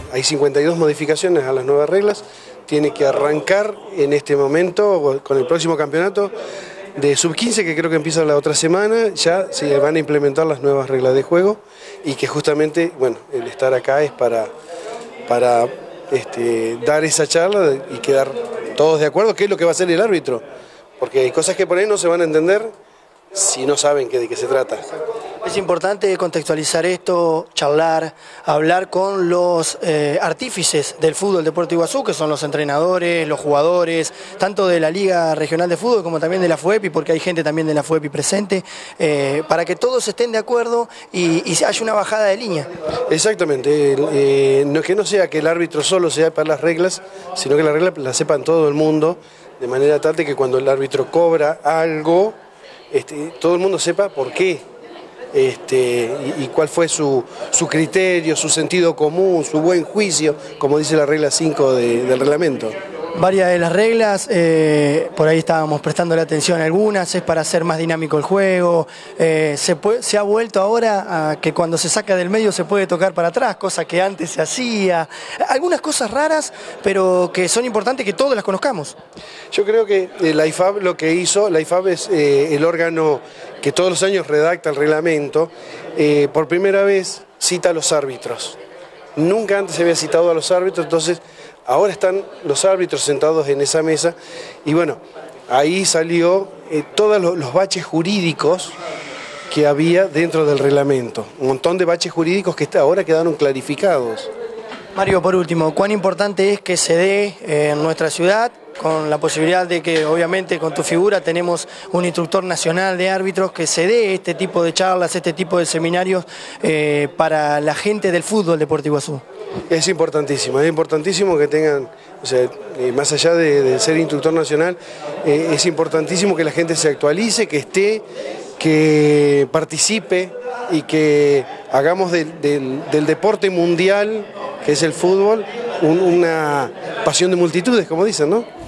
hay 52 modificaciones a las nuevas reglas, tiene que arrancar en este momento con el próximo campeonato de sub-15, que creo que empieza la otra semana. Ya se van a implementar las nuevas reglas de juego y que justamente, bueno, el estar acá es para dar esa charla y quedar todos de acuerdo qué es lo que va a hacer el árbitro, porque hay cosas que por ahí no se van a entender si no saben de qué se trata. Es importante contextualizar esto, charlar, hablar con los artífices del fútbol de Puerto Iguazú, que son los entrenadores, los jugadores, tanto de la Liga Regional de Fútbol como también de la FUEPI, porque hay gente también de la FUEPI presente, para que todos estén de acuerdo y haya una bajada de línea. Exactamente, que no sea que el árbitro solo sepa las reglas, sino que las reglas las sepan todo el mundo, de manera tal de que cuando el árbitro cobra algo, todo el mundo sepa por qué. Y cuál fue su criterio, su sentido común, su buen juicio, como dice la regla 5 del reglamento. Varias de las reglas, por ahí estábamos prestando la atención a algunas, es para hacer más dinámico el juego, se ha vuelto ahora a que cuando se saca del medio se puede tocar para atrás, cosa que antes se hacía, algunas cosas raras, pero que son importantes que todos las conozcamos. Yo creo que la IFAB lo que hizo, la IFAB es el órgano que todos los años redacta el reglamento, por primera vez cita a los árbitros. Nunca antes se había citado a los árbitros, entonces ahora están los árbitros sentados en esa mesa y bueno, ahí salió todos los baches jurídicos que había dentro del reglamento. Un montón de baches jurídicos que ahora quedaron clarificados. Mario, por último, ¿cuán importante es que se dé en nuestra ciudad, con la posibilidad de que obviamente con tu figura tenemos un instructor nacional de árbitros, que se dé este tipo de charlas, este tipo de seminarios para la gente del fútbol de Puerto Iguazú? Es importantísimo que tengan, o sea, más allá de ser instructor nacional, es importantísimo que la gente se actualice, que esté, que participe y que hagamos del deporte mundial, que es el fútbol, una pasión de multitudes, como dicen, ¿no?